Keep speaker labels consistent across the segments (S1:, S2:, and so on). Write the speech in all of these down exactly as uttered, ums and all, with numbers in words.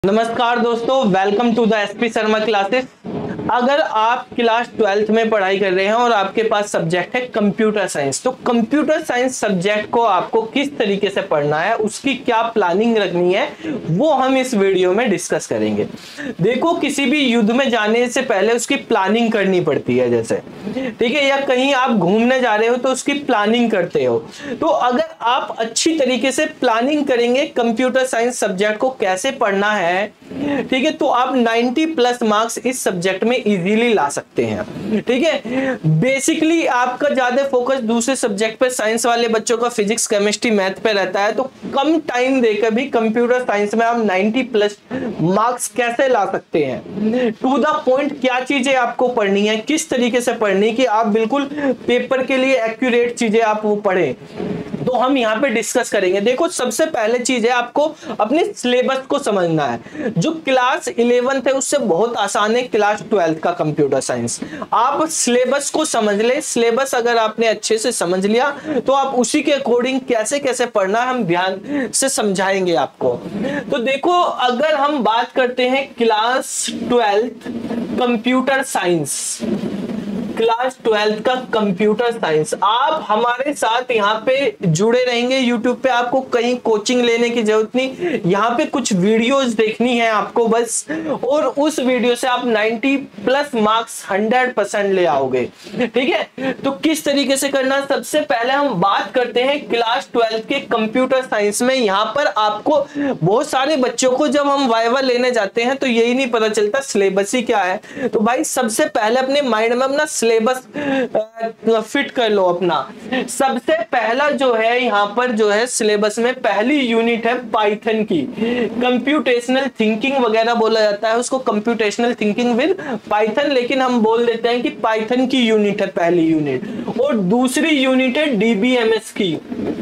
S1: नमस्कार दोस्तों, welcome to the SP Sharma classes. अगर आप क्लास ट्वेल्थ में पढ़ाई कर रहे हैं और आपके पास सब्जेक्ट है कंप्यूटर साइंस, तो कंप्यूटर साइंस सब्जेक्ट को आपको किस तरीके से पढ़ना है, उसकी क्या प्लानिंग रखनी है, वो हम इस वीडियो में डिस्कस करेंगे। देखो, किसी भी युद्ध में जाने से पहले उसकी प्लानिंग करनी पड़ती है, जैसे ठीक है, या कहीं आप घूमने जा रहे हो तो उसकी प्लानिंग करते हो। तो अगर आप अच्छी तरीके से प्लानिंग करेंगे कंप्यूटर साइंस सब्जेक्ट को कैसे पढ़ना है, ठीक है, तो आप नब्बे प्लस मार्क्स इस सब्जेक्ट में इजीली ला सकते हैं। ठीक है, बेसिकली आपका ज्यादा फोकस दूसरे सब्जेक्ट पे, साइंस वाले बच्चों का फिजिक्स, केमिस्ट्री, मैथ पे रहता है, तो कम टाइम देकर भी कंप्यूटर साइंस में आप नब्बे प्लस मार्क्स कैसे ला सकते हैं। टू द पॉइंट क्या चीजें आपको पढ़नी है, किस तरीके से पढ़नी है कि आप बिल्कुल पेपर के लिए एक्यूरेट चीजें आप वो पढ़ें, तो हम यहाँ पे डिस्कस करेंगे। देखो, सबसे पहले चीज है आपको अपने सिलेबस को समझना है। जो क्लास इलेवेंथ है उससे बहुत आसान है क्लास ट्वेल्थ का कंप्यूटर साइंस। आप सिलेबस को समझ ले, सिलेबस अगर आपने अच्छे से समझ लिया तो आप उसी के अकॉर्डिंग कैसे कैसे पढ़ना हम ध्यान से समझाएंगे आपको। तो देखो, अगर हम बात करते हैं class twelfth computer science, class twelfth का कंप्यूटर साइंस, आप हमारे साथ यहाँ पे जुड़े रहेंगे। यूट्यूब पे आपको कहीं कोचिंग लेने की जरूरत नहीं, यहाँ पे कुछ वीडियोस देखनी है आपको बस, और उस वीडियो से आप नब्बे प्लस मार्क्स हंड्रेड परसेंट ले आओगे। ठीक है, तो किस तरीके से करना, सबसे पहले हम बात करते हैं क्लास ट्वेल्थ के कंप्यूटर साइंस में। यहाँ पर आपको बहुत सारे बच्चों को जब हम वाइवा लेने जाते हैं तो यही नहीं पता चलता सिलेबस ही क्या है। तो भाई, सबसे पहले अपने माइंड में अपना सिलेबस फिट कर लो अपना। सबसे पहला जो है यहाँ पर जो है सिलेबस में पहली यूनिट है पाइथन की, कंप्यूटेशनल थिंकिंग वगैरह बोला जाता है उसको, कंप्यूटेशनल थिंकिंग विद पाइथन, लेकिन हम बोल देते हैं कि पाइथन की यूनिट है पहली यूनिट। और दूसरी यूनिट है डीबीएमएस की,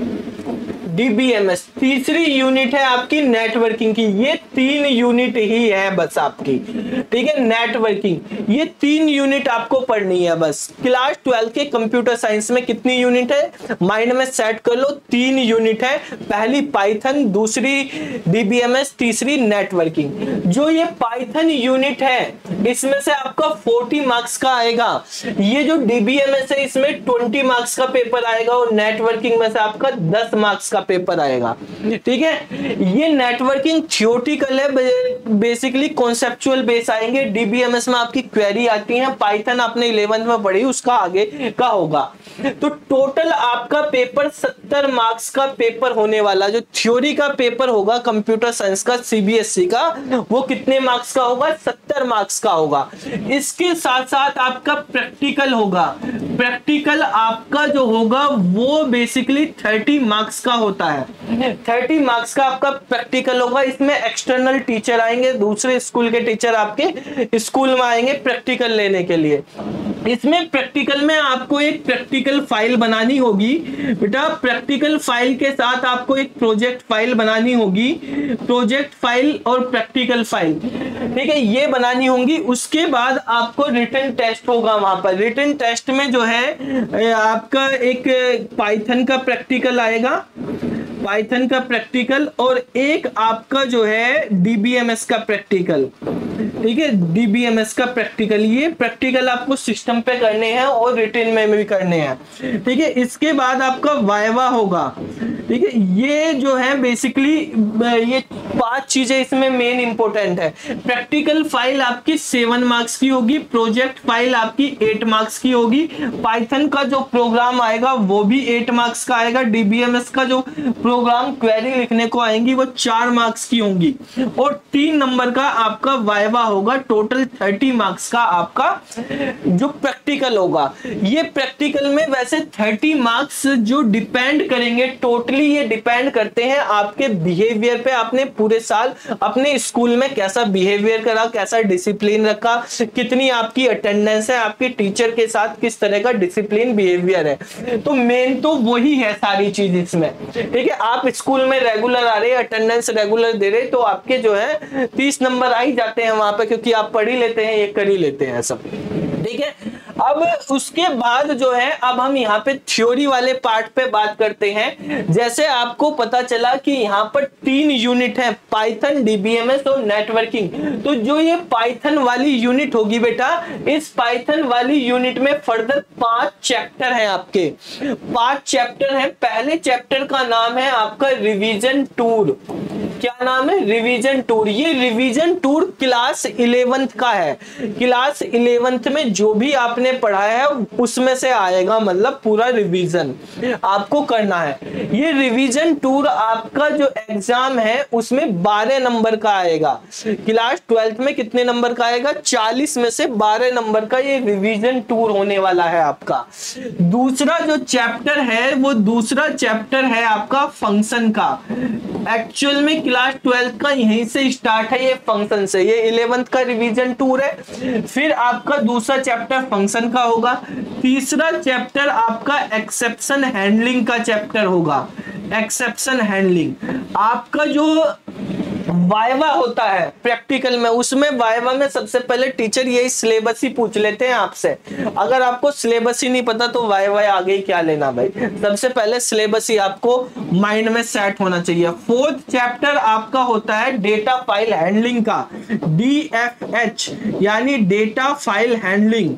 S1: डीबीएमएस तीसरी यूनिट है आपकी नेटवर्किंग की। ये तीन यूनिट ही है बस आपकी, ठीक है, नेटवर्किंग। ये तीन यूनिट आपको पढ़नी है बस। क्लास ट्वेल्थ के कंप्यूटर साइंस में कितनी यूनिट है, माइंड में सेट कर लो, तीन यूनिट है। पहली पाइथन, दूसरी डीबीएमएस, तीसरी नेटवर्किंग। जो ये पाइथन यूनिट है इसमें से आपका चालीस मार्क्स का आएगा। ये जो डीबीएमएस है इसमें बीस मार्क्स का पेपर आएगा, और नेटवर्किंग में से आपका दस मार्क्स का पेपर आएगा। ठीक है, ये नेटवर्किंग थ्योरेटिकल है, बेसिकली कॉन्सेप्चुअल बेस आएंगे। डीबीएमएस में आपकी क्वेरी आती है, पाइथन आपने इलेवेंथ में पढ़ी, उसका आगे का होगा। तो टोटल आपका पेपर सत्तर मार्क्स का पेपर होने वाला। जो थ्योरी का पेपर होगा कंप्यूटर साइंस का सीबीएसई का, वो कितने मार्क्स का होगा, सत्तर मार्क्स का होगा। इसके साथ साथ आपका प्रैक्टिकल होगा। प्रैक्टिकल आपका जो होगा वो बेसिकली तीस मार्क्स का होता है। तीस मार्क्स का आपका प्रैक्टिकल होगा। इसमें एक्सटर्नल टीचर आएंगे, दूसरे स्कूल के टीचर आपके स्कूल में आएंगे प्रैक्टिकल लेने के लिए। इसमें प्रैक्टिकल में आपको एक प्रैक्टिकल फाइल बनानी होगी बेटा। प्रैक्टिकल फाइल के साथ आपको एक प्रोजेक्ट फाइल बनानी होगी, प्रोजेक्ट फाइल और प्रैक्टिकल फाइल, ठीक है, ये बनानी होंगी। उसके बाद आपको रिटन टेस्ट होगा। वहां पर रिटन टेस्ट में जो है आपका एक पाइथन का प्रैक्टिकल आएगा, पाइथन का प्रैक्टिकल, और एक आपका जो है डीबीएमएस का प्रैक्टिकल, ठीक है, डीबीएमएस का प्रैक्टिकल। ये प्रैक्टिकल आपको सिस्टम पे करने हैं और रिटन में भी करने हैं, ठीक है। इसके बाद आपका वाइवा होगा, ठीक है। ये जो है बेसिकली ये पांच चीजें इसमें मेन इंपॉर्टेंट है। प्रैक्टिकल फाइल आपकी सेवन मार्क्स की होगी, प्रोजेक्ट फाइल आपकी एट मार्क्स की होगी, पाइथन का जो प्रोग्राम आएगा वो भी एट मार्क्स का आएगा, डीबीएमएस का जो प्रोग्राम क्वेरी लिखने को आएंगी वो चार मार्क्स की होंगी, और तीन नंबर का आपका वाइवा होगा। टोटल थर्टी मार्क्स का आपका जो प्रैक्टिकल होगा। ये प्रैक्टिकल में वैसे थर्टी मार्क्स जो डिपेंड करेंगे, टोटली ये डिपेंड करते हैं आपके बिहेवियर पे। आपने पूरे साल अपने स्कूल में कैसा बिहेवियर करा, कैसा डिसिप्लिन रखा, कितनी आपकी अटेंडेंस है, आपके टीचर के साथ किस तरह का डिसिप्लिन बिहेवियर है। तो मेन तो वही है सारी चीज इसमें, ठीक है। आप स्कूल में रेगुलर आ रहे, अटेंडेंस रेगुलर दे रहे, तो आपके जो है तीस नंबर आ ही जाते हैं वहां पे, क्योंकि आप पढ़ ही लेते हैं, ये कर ही लेते हैं सब, ठीक है। अब उसके बाद जो है अब हम यहाँ पे थ्योरी वाले पार्ट पे बात करते हैं। जैसे आपको पता चला कि यहाँ पर तीन यूनिट है, पाइथन, डीबीएमएस और नेटवर्किंग। तो जो ये पाइथन वाली यूनिट होगी बेटा, इस पाइथन वाली यूनिट में फर्दर पांच चैप्टर हैं आपके, पांच चैप्टर हैं। पहले चैप्टर का नाम है आपका रिवीजन टूर। क्या नाम है? Revision tour. ये रिवीजन टूर क्लास इलेवेंथ का है। क्लास इलेवेंथ में जो भी आपने पढ़ा है उसमें से आएगा, मतलब पूरा रिवीजन आपको करना है। ये रिवीजन टूर आपका जो एग्जाम है उसमें बारह नंबर का आएगा। क्लास ट्वेल्थ में कितने नंबर का आएगा? चालीस में से बारह नंबर का ये रिवीजन टूर होने वाला है आपका। दूसरा जो चैप्टर है वो दूसरा चैप्टर है आपका फंक्शन का। एक्चुअल में क्लास ट्वेल्थ का यहीं से स्टार्ट है, ये फंक्शन से। ये इलेवेंथ का रिवीजन टूर है। फिर आपका दूसरा चैप्टर फंक्शन का होगा। तीसरा चैप्टर आपका एक्सेप्शन हैंडलिंग का चैप्टर होगा। एक्सेप्शन हैंडलिंग आपका जो वाइवा होता है प्रैक्टिकल में, उसमें वाइवा में सबसे पहले टीचर यही सिलेबस ही पूछ लेते हैं आपसे। अगर आपको सिलेबस ही नहीं पता तो वाइवा आगे ही क्या लेना भाई। सबसे पहले सिलेबस ही आपको माइंड में सेट होना चाहिए। फोर्थ चैप्टर आपका होता है डेटा फाइल हैंडलिंग का, डी एफ एच यानी डेटा फाइल हैंडलिंग।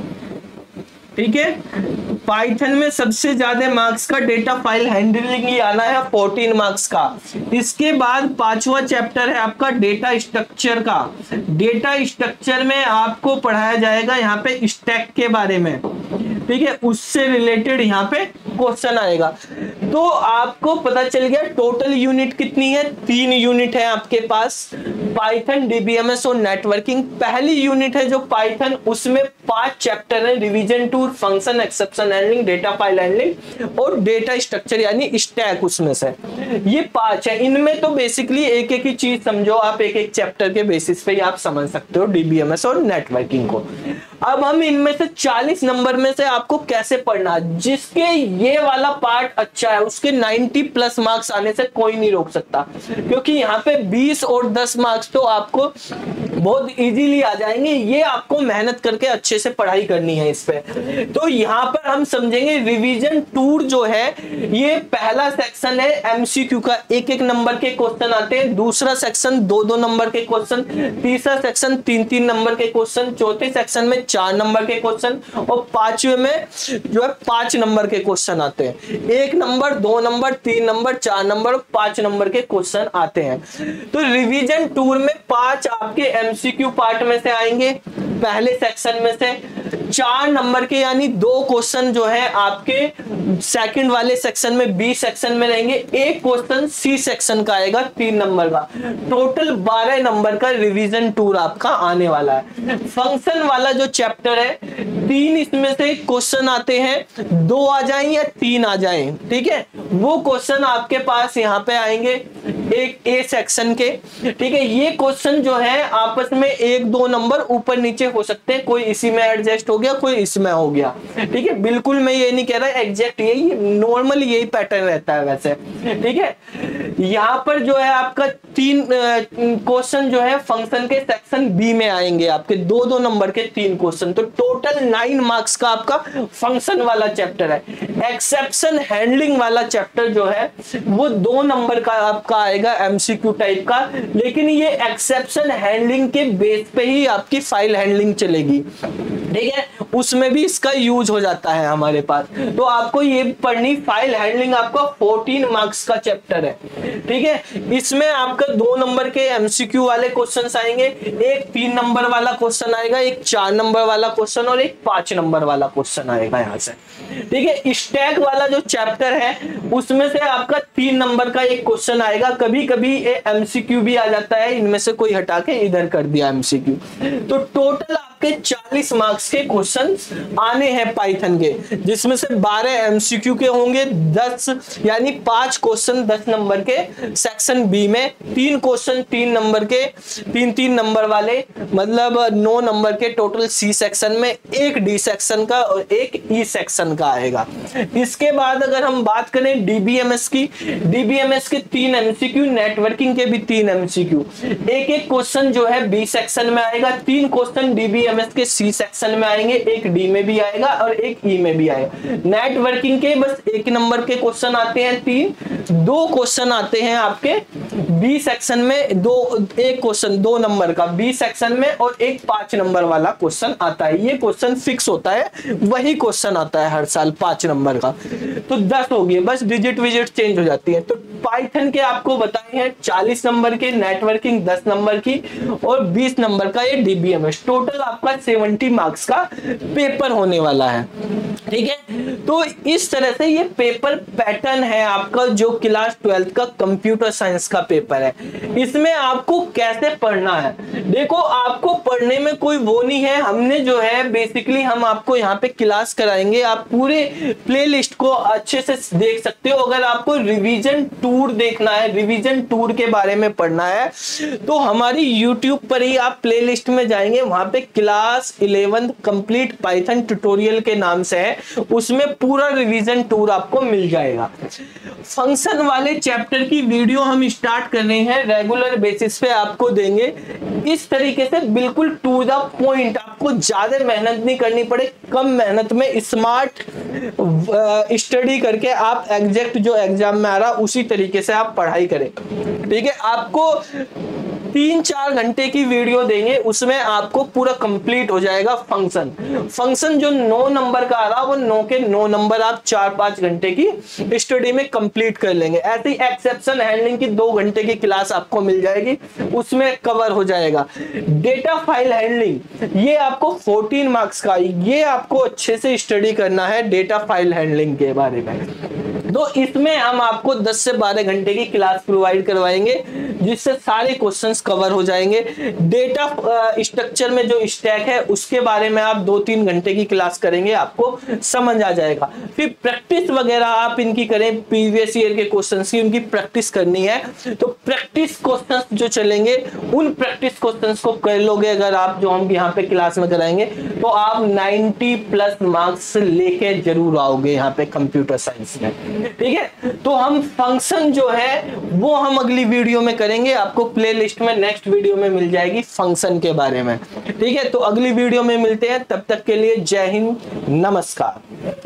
S1: ठीक है, पाइथन में सबसे ज्यादा मार्क्स का डेटा फाइल हैंडलिंग ही आना है, चौदह मार्क्स का। इसके बाद पांचवा चैप्टर है आपका डेटा स्ट्रक्चर का। डेटा स्ट्रक्चर में आपको पढ़ाया जाएगा यहाँ पे स्टैक के बारे में। ठीक है, उससे रिलेटेड यहाँ पे क्वेश्चन आएगा। तो आपको पता चल गया टोटल यूनिट कितनी है? तीन यूनिट है आपके पास, पाइथन, डीबीएमएस और नेटवर्किंग। पहली यूनिट है जो पाइथन, उसमें पांच चैप्टर है, revision tour, function, exception handling, data file handling और डेटा स्ट्रक्चर यानी स्टैक। उसमें से ये पांच है। इनमें तो बेसिकली एक एक ही चीज समझो आप, एक एक चैप्टर के बेसिस पे ही आप समझ सकते हो डीबीएमएस और नेटवर्किंग को। अब हम इनमें से चालीस नंबर में से आपको कैसे पढ़ना, जिसके ये वाला पार्ट अच्छा है उसके नब्बे प्लस मार्क्स आने से कोई नहीं रोक सकता, क्योंकि यहाँ पे बीस और दस मार्क्स तो आपको बहुत इजीली आ जाएंगे। ये आपको मेहनत करके अच्छे से पढ़ाई करनी है इस पे। तो यहाँ पर हम समझेंगे रिवीजन टूर जो है, ये पहला सेक्शन है एमसीक्यू का, एक एक नंबर के क्वेश्चन आते हैं। दूसरा सेक्शन दो दो नंबर के क्वेश्चन, तीसरा सेक्शन तीन तीन नंबर के क्वेश्चन, चौथे सेक्शन में चार नंबर के क्वेश्चन और पांचवे में जो है पांच नंबर के क्वेश्चन आते हैं। एक नंबर, दो नंबर, तीन नंबर, चार नंबर, पांच नंबर के क्वेश्चन आते हैं। तो रिवीजन टूर में पांच आपके एमसीक्यू पार्ट में से आएंगे। पहले सेक्शन में से चार नंबर के यानी दो क्वेश्चन जो है आपके सेकंड वाले सेक्शन में, बी सेक्शन में रहेंगे। एक क्वेश्चन सी सेक्शन का आएगा तीन नंबर का। टोटल बारह नंबर का रिवीजन टूर आपका आने वाला है। फंक्शन वाला जो चैप्टर है, तीन इसमें से क्वेश्चन आते हैं, दो आ जाएं या तीन आ जाएं, ठीक है, वो क्वेश्चन आपके पास यहाँ पे आएंगे एक ए सेक्शन के। ठीक है, ये क्वेश्चन जो है आपस में एक दो नंबर ऊपर नीचे हो सकते हैं, कोई इसी में एडजस्ट हो गया, कोई इसमें हो गया। ठीक है, बिल्कुल मैं ये नहीं कह रहा एग्जैक्ट यही, नॉर्मली यही पैटर्न रहता है वैसे। ठीक है, यहाँ पर जो है आपका तीन क्वेश्चन जो है फंक्शन के सेक्शन बी में आएंगे, आपके दो दो नंबर के तीन क्वेश्चन। तो टोटल नाइन मार्क्स का आपका फंक्शन वाला चैप्टर है। एक्सेप्शन हैंडलिंग वाला चैप्टर जो है वो दो नंबर का आपका आएगा एमसीक्यू टाइप का, लेकिन ये एक्सेप्शन हैंडलिंग के बेस पे ही आपकी फाइल हैंडलिंग चलेगी। ठीक है, उसमें भी इसका यूज हो जाता है हमारे पास। तो आपको ये पढ़नी, फाइल हैंडलिंग आपका चौदह मार्क्स का चैप्टर है। ठीक है, इसमें आपका दो नंबर के एमसीक्यू वाले क्वेश्चंस आएंगे, एक तीन नंबर वाला क्वेश्चन आएगा, एक चार नंबर वाला क्वेश्चन और एक पांच नंबर वाला क्वेश्चन आएगा यहाँ से। ठीक है, स्टैक वाला जो चैप्टर है उसमें से आपका तीन नंबर का एक क्वेश्चन आएगा। कभी कभी एमसीक्यू भी आ जाता है, इनमें से कोई हटा के इधर कर दिया एमसीक्यू। तो टोटल आपके चालीस मार्क्स के क्वेश्चंस आने हैं पाइथन के, जिसमें से बारह एमसीक्यू के होंगे, दस यानी पांच क्वेश्चन दस नंबर के सेक्शन बी में, तीन क्वेश्चन तीन नंबर के, तीन तीन नंबर वाले, मतलब नौ नंबर के टोटल सी सेक्शन में, एक डी सेक्शन का और एक ई सेक्शन का आएगा। इसके बाद अगर हम बात करें डीबीएमएस की, डीबीएमएस के तीन एमसीक्यू, नेटवर्किंग के भी तीन एमसीक्यू। एक एक क्वेश्चन जो है बी सेक्शन में आएगा, तीन क्वेश्चन डीबीएमएस डीबीएमएस के सी सेक्शन में आएंगे, एक डी में भी आएगा और एक ई में भी आएगा। नेटवर्किंग के बस एक नंबर के क्वेश्चन आते हैं तीन, दो क्वेश्चन आते हैं आपके बी सेक्शन में, दो एक क्वेश्चन दो नंबर का बी सेक्शन में और एक पांच नंबर वाला क्वेश्चन आता है। ये क्वेश्चन फिक्स होता है, वही क्वेश्चन आता है हर साल पांच नंबर का। तो दस हो गए, बस डिजिट विजिट चेंज हो जाती है। तो पाइथन के आपको बताए हैं चालीस नंबर के, नेटवर्किंग दस नंबर की और बीस नंबर का ये डीबीएमएस। टोटल आपका सत्तर मार्क्स का पेपर होने वाला है, ठीक है। तो इस तरह से ये पेपर पैटर्न है आपका जो क्लास ट्वेल्थ का कंप्यूटर साइंस का पेपर है। इसमें आपको कैसे पढ़ना है, देखो आपको पढ़ने में कोई वो नहीं है, हमने जो है बेसिकली हम आपको यहाँ पे क्लास कराएंगे, आप पूरे प्लेलिस्ट को अच्छे से देख सकते हो। अगर आपको रिवीजन टूर देखना है, रिवीजन टूर के बारे में पढ़ना है, तो हमारी यूट्यूब पर ही आप प्लेलिस्ट में जाएंगे, वहां पे class eleventh complete Python tutorial के नाम से है, उसमें पूरा रिवीजन टूर आपको मिल जाएगा। फंक्शन वाले चैप्टर की वीडियो हम स्टार्ट कर रहे हैं, रेगुलर बेसिस पे आपको देंगे, इस तरीके से बिल्कुल टू द पॉइंट, आपको ज्यादा मेहनत नहीं करनी पड़े, कम मेहनत में स्मार्ट स्टडी करके आप एग्जैक्ट जो एग्जाम में आ रहा उसी तरीके से आप पढ़ाई करें, ठीक है। आपको तीन चार घंटे की वीडियो देंगे, उसमें आपको पूरा कंप्लीट हो जाएगा फंक्शन। फंक्शन जो नौ नंबर का आ रहा वो नौ के नौ नंबर आप चार पांच घंटे की स्टडी में कंप्लीट कर लेंगे। ऐसी एक्सेप्शन हैंडलिंग की दो घंटे की क्लास आपको मिल जाएगी, उसमें कवर हो जाएगा। डेटा फाइल हैंडलिंग ये आपको चौदह मार्क्स का, ये आपको अच्छे से स्टडी करना है डेटा फाइल हैंडलिंग के बारे में। तो इसमें हम आपको दस से बारह घंटे की क्लास प्रोवाइड करवाएंगे, जिससे सारे क्वेश्चंस कवर हो जाएंगे। डेटा स्ट्रक्चर में जो स्टैक है उसके बारे में आप दो तीन घंटे की क्लास करेंगे, आपको समझ आ जाएगा। फिर प्रैक्टिस वगैरह आप इनकी करें, प्रीवियस ईयर के क्वेश्चंस की उनकी प्रैक्टिस करनी है, तो प्रैक्टिस क्वेश्चंस जो चलेंगे उन प्रैक्टिस क्वेश्चंस को कर लोगे अगर आप, जो हम यहाँ पे क्लास में कराएंगे, तो आप नब्बे प्लस मार्क्स लेके जरूर आओगे यहाँ पे कंप्यूटर साइंस में, ठीक है। तो हम फंक्शन जो है वो हम अगली वीडियो में करेंगे, आपको प्लेलिस्ट में नेक्स्ट वीडियो में मिल जाएगी फंक्शन के बारे में, ठीक है। तो अगली वीडियो में मिलते हैं, तब तक के लिए जय हिंद, नमस्कार।